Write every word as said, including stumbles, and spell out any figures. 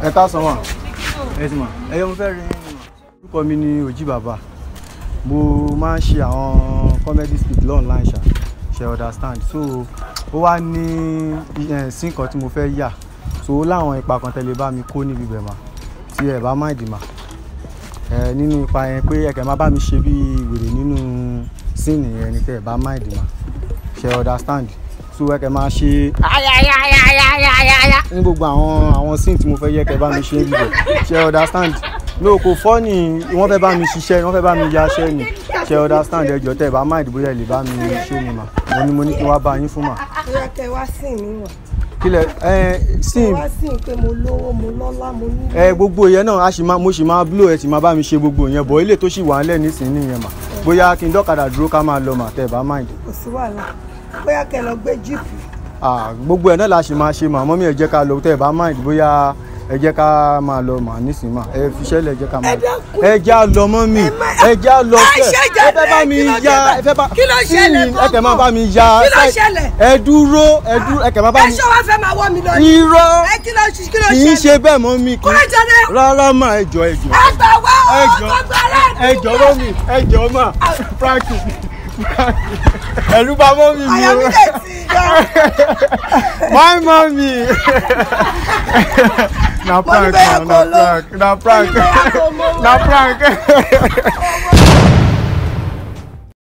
ẹ ká sọ wọn ẹ ti mọ ẹ yọ mo fẹ́ rí orúkọ mi ní Oji Baba mo máa ń ṣe àwọn comedy skit online ṣá ṣe understand so ó wá ní sí nǹkan tí mo fẹ́ yà so ó láwọn ipa kan tẹ́lẹ̀ bá mi kó níbi bẹ̀ mà tí ẹ bá má ìdì mà ẹ nínú ipa yẹn pé ẹ̀kẹ́ má bá mi ṣe bí wèrè nínú scene yẹn ni tẹ́ ẹ bá má ìdì mà ṣe understand so ẹ̀kẹ́ máa ṣe ní gbogbo àwọn àwọn scene tí mo fẹ́ yẹ kẹ́ bá mi ṣe níbi bẹ̀ ṣe understand no kò fọ́ ni wọ́n fẹ́ bá mi ṣiṣẹ́ wọ́n fẹ́ bá mi yaṣẹ́ ni ṣe understand ẹjọ́ tẹ́ ẹ bá má ìdì bóyá ẹ lè bá mi ṣe ni mà mo ní mo ní kí wá bá yín fún mà. bóyá kẹ́ wá sìn mí wọ̀n kílẹ̀ ẹ sìn wá sìn pé mo lówó mo lọ́lá mo ní. ẹ gbogbo yẹn náà a sì máa mo sì máa blow ẹ sì máa bá mi ṣe gbogbo yẹn bọ̀ ilé tó sì wà nílẹ̀ nísìnyí nìyẹn mà bóyá kí n dọ́kadà dúró ká máa lọ mà tẹ́ ẹ bá mind. kò sí wàhálà bóyá kẹ́ lọ gbé jíìpù. ah gbogbo ẹ náà la sì máa ṣe mà mọ́mí ẹ jẹ́ ká lọ tẹ́ ẹ bá mind bóyá ẹ jẹ́ ká máa lọ mà nísìnyí mà ẹ fiṣẹ́ lẹ̀ ẹ jẹ́ ká máa lọ ẹ jẹ́ á lọ mọ́mí ẹ jẹ́ á lọ fẹ́ ẹ fẹ́ bá mi ya ẹ fẹ́ bá sí ẹ kẹ́ máa bá mi ya ẹ dúró ẹ dúró ẹ kẹ́ máa bá mi. ẹ ṣọ́ wá fẹ́ máa wọ́ mi lọ. irọ́ kí ló kí ló kì í ṣe bẹ́ẹ̀ mọ́mí kì í rárá mà ẹ jọ ẹ jọ ẹ gbà wá ẹ jọ ẹ jọ mọ́mí ẹ jọ mà frankie ẹ̀rù bà mọ́mí mi o my mommy na prank na prank na prank na prank.